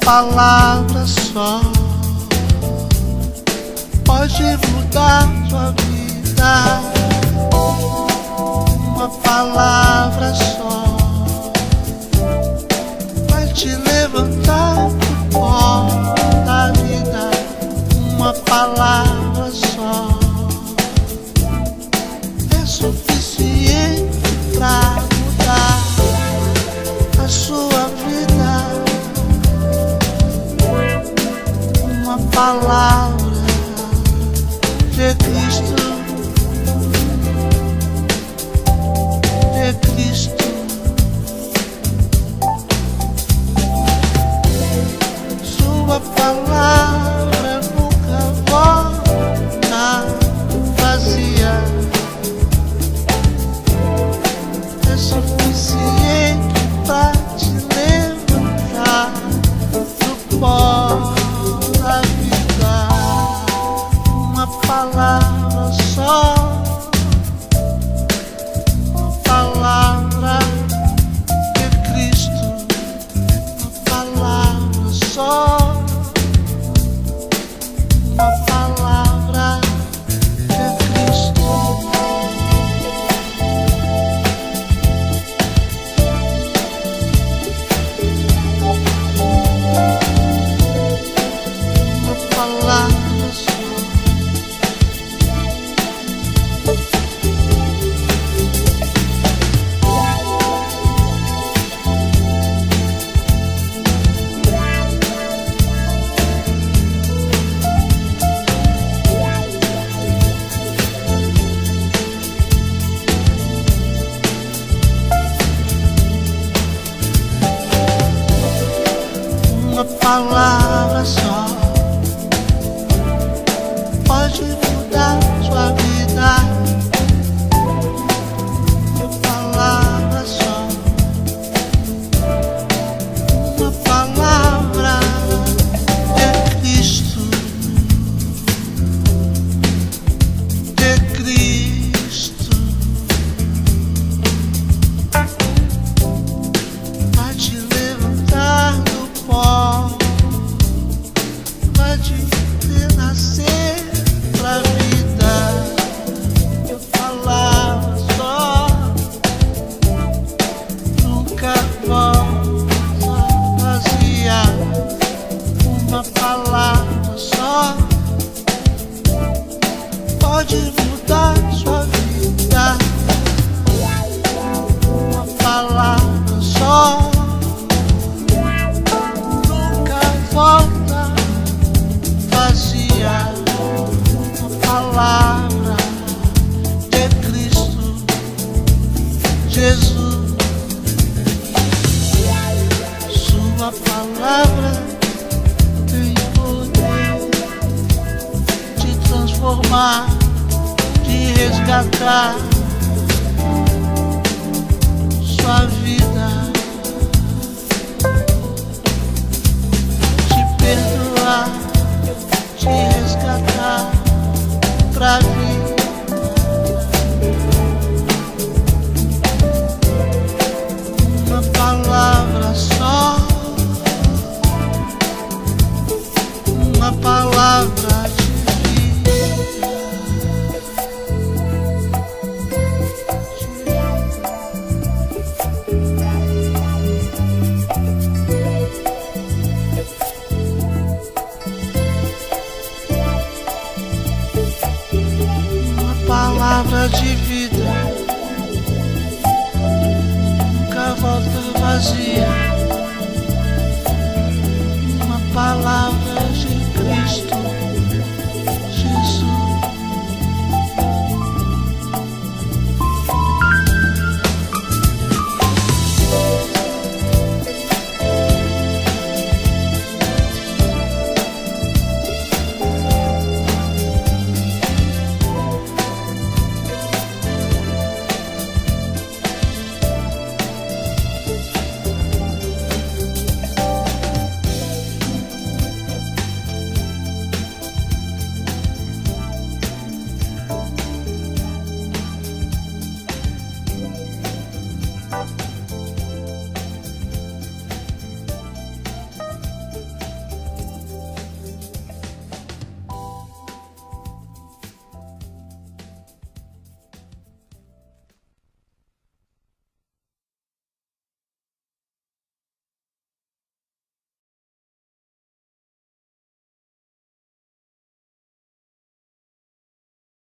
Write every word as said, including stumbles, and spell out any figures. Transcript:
palavra só pode mudar sua vida. Uma palavra só vai te levantar do pó da vida. Uma palavra só é suficiente pra mudar a sua vida. Uma palavra de Cristo, de Cristo. Sua palavra nunca volta vazia, é suficiente pra te levantar do pó da vida. Uma palavra só, uma palavra de Cristo, uma palavra só, uma palavra de Cristo. Uma palavra só. Uma palavra só pode mudar sua vida. Uma palavra só, uma palavra de Cristo, de Cristo, vai te levantar do pó, vai te renascer pra vida. Eu falava só, nunca volta vazia. Uma palavra só pode mudar sua vida. Uma palavra só nunca volta vazia. Uma palavra de Cristo Jesus. Sua palavra tem poder de transformar, de resgatar sua vida, te perdoar, te resgatar pra vida. Uma palavra só, uma palavra de vida. Uma palavra de vida nunca volta vazia. Uma palavra de Cristo.